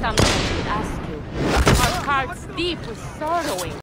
Something I should ask you. Are hearts deep with sorrowing?